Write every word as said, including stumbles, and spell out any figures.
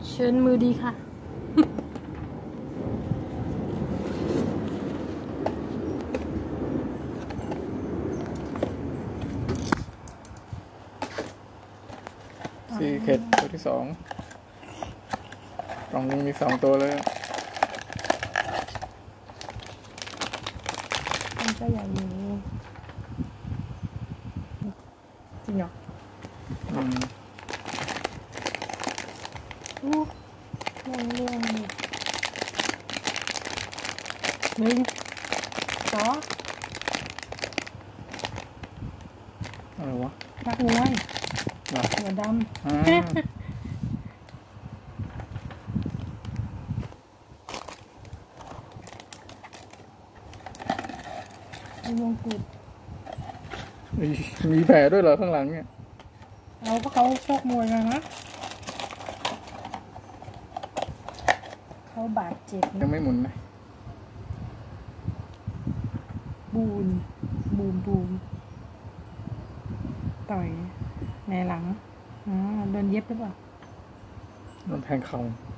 เชิญมือดีค่ะซีเค็ดตัวที่สองกล่องนี้มีสองตัวเลยมันก็ใหญ่อยู่จริงเหรออืมอู้เรื่องเรื่องหนึ่งสองอะไรวะนักมวยหรอหัวดำอ่ามีมงกุฎมีแผลด้วยเหรอข้างหลังเนี่ยเอาเพราะเขาชกมวยมานะเขาบาดเจ็บยังไม่หมุนนะบูนบูมบูมต่อยในหลังอ๋อโดนเย็บหรือเปล่าโดนแทงเข่า